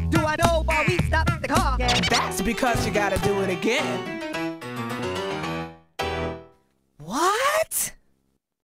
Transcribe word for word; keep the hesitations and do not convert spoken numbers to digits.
Do I know why we stopped the car? Yeah. That's because you gotta do it again.